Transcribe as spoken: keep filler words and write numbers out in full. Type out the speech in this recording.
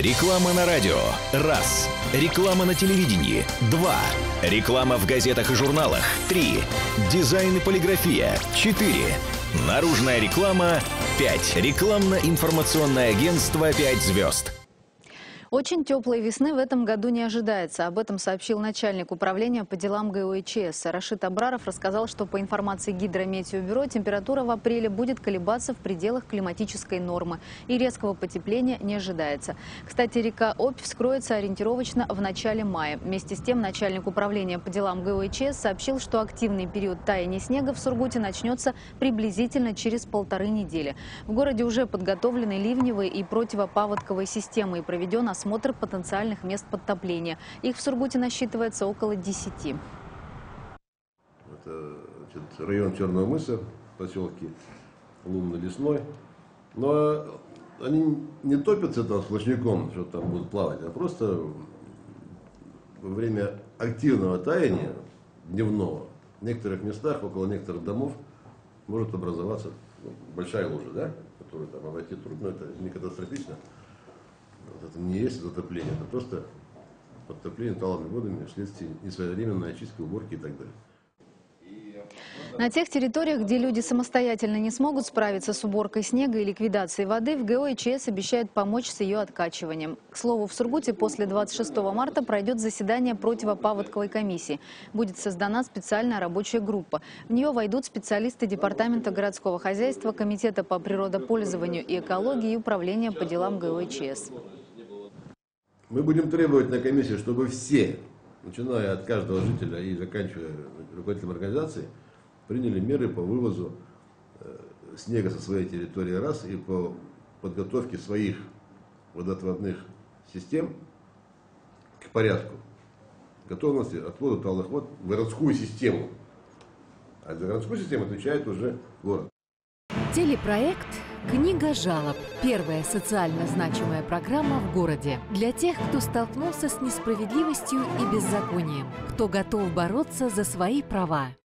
Реклама на радио. Раз. Реклама на телевидении. Два. Реклама в газетах и журналах. Три. Дизайн и полиграфия. Четыре. Наружная реклама. Пять. Рекламно-информационное агентство «Пять звезд». Очень теплой весны в этом году не ожидается. Об этом сообщил начальник управления по делам ГОИЧС. Рашид Абраров рассказал, что по информации Гидрометеобюро температура в апреле будет колебаться в пределах климатической нормы и резкого потепления не ожидается. Кстати, река Обь вскроется ориентировочно в начале мая. Вместе с тем начальник управления по делам ГОИЧС сообщил, что активный период таяния снега в Сургуте начнется приблизительно через полторы недели. В городе уже подготовлены ливневые и противопаводковые системы и проведен осмотр потенциальных мест подтопления. Их в Сургуте насчитывается около десяти. Это значит, район Черного мыса, поселки Лунно-Лесной. Но они не топятся там сплошняком, что там будут плавать, а просто во время активного таяния дневного в некоторых местах, около некоторых домов, может образоваться ну, большая лужа, да, которую там обойти трудно, это не катастрофично. Вот это не есть затопление, это просто подтопление талыми водами вследствие несвоевременной очистки, уборки и так далее. На тех территориях, где люди самостоятельно не смогут справиться с уборкой снега и ликвидацией воды, в ГОИЧС обещают помочь с ее откачиванием. К слову, в Сургуте после двадцать шестого марта пройдет заседание противопаводковой комиссии. Будет создана специальная рабочая группа. В нее войдут специалисты Департамента городского хозяйства, Комитета по природопользованию и экологии и Управления по делам ГОИЧС. Мы будем требовать на комиссии, чтобы все, начиная от каждого жителя и заканчивая руководителем организации, приняли меры по вывозу э, снега со своей территории раз и по подготовке своих водоотводных систем к порядку готовности отвода талых вод в городскую систему. А за городскую систему отвечает уже город. Телепроект «Книга жалоб» – первая социально значимая программа в городе. Для тех, кто столкнулся с несправедливостью и беззаконием, кто готов бороться за свои права.